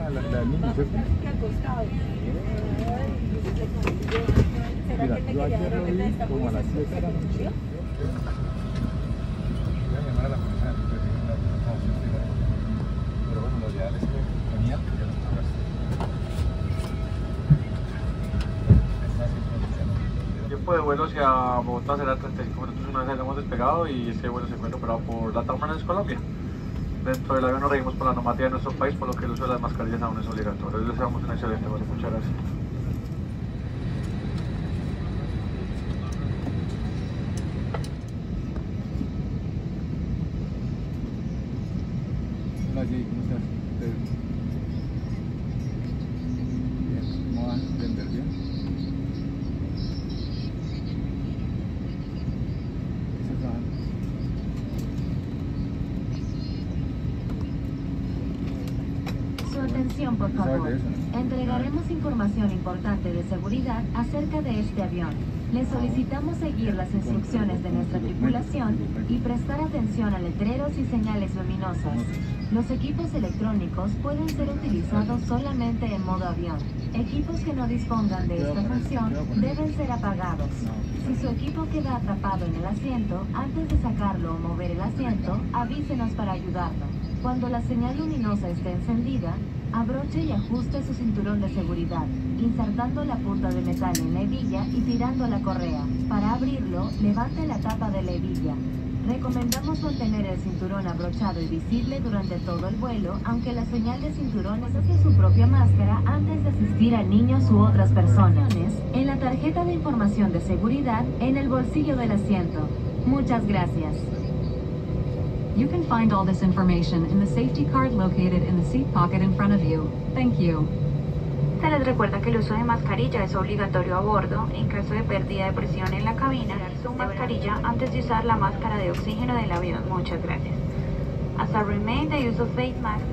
la del niño, ¿cierto? Mira, yo ayer lo vi como a las 7 de la noche. Voy a llamar a la policía, pero bueno, lo ideal es que venía, que ya lo encontraste. El tiempo de vuelo hacia Bogotá será 35 minutos una vez hayamos despegado, y este vuelo se encuentra operado por LATAM Airlines Colombia. Dentro del avión nos regimos por la normativa de nuestro país, por lo que el uso de las mascarillas aún es obligatorio. Les deseamos un excelente vuelo. Muchas gracias. Hola Jay, ¿cómo estás? Bien, ¿cómo vas a entender bien? ¿Estás trabajando? Su atención, por favor. Entregaremos información importante de seguridad acerca de este avión. Le solicitamos seguir las instrucciones de nuestra tripulación y prestar atención a letreros y señales luminosas. Los equipos electrónicos pueden ser utilizados solamente en modo avión. Equipos que no dispongan de esta función deben ser apagados. Si su equipo queda atrapado en el asiento, antes de sacarlo o mover el asiento, avísenos para ayudarlo. Cuando la señal luminosa esté encendida, abroche y ajuste su cinturón de seguridad, insertando la punta de metal en la hebilla y tirando la correa. Para abrirlo, levante la tapa de la hebilla. Recomendamos mantener el cinturón abrochado y visible durante todo el vuelo, aunque la señal de cinturón es hacia su propia máscara antes de asistir a niños u otras personas. En la tarjeta de información de seguridad, en el bolsillo del asiento. Muchas gracias. You can find all this information in the safety card located in the seat pocket in front of you. Thank you. Se les recuerda que el uso de mascarilla es obligatorio a bordo. En caso de pérdida de presión en la cabina, su mascarilla antes de usar la máscara de oxígeno del avión. Muchas gracias. As a remain, the use of face masks.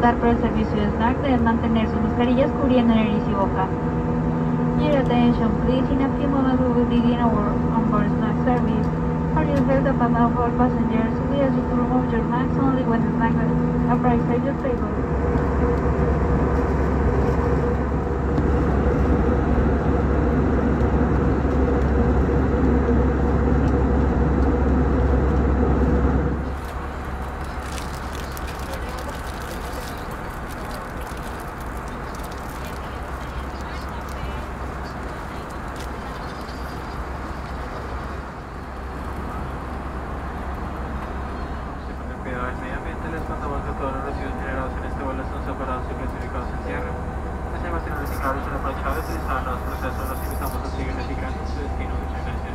optar por el servicio de snack deben mantener sus mascarillas cubriendo nariz y boca. Your attention, please. In a few moments we will begin our onboard snack service. For your health and all passengers, we ask you to remove your masks only when the snack arrives at your table. Cuidado del medio ambiente, les contamos que todos los residuos generados en este vuelo son separados y clasificados en tierra. Las almacenes reciclables son aprovechables y utilizados en los procesos. Los invitamos a seguir reciclando su destino. Muchas gracias.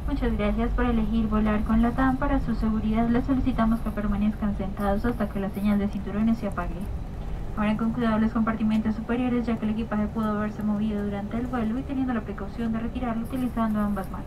Muchas gracias por elegir volar con LATAM. Para su seguridad les solicitamos que permanezcan sentados hasta que la señal de cinturones se apague. Abran con cuidado los compartimentos superiores, ya que el equipaje pudo haberse movido durante el vuelo, y teniendo la precaución de retirarlo utilizando ambas manos.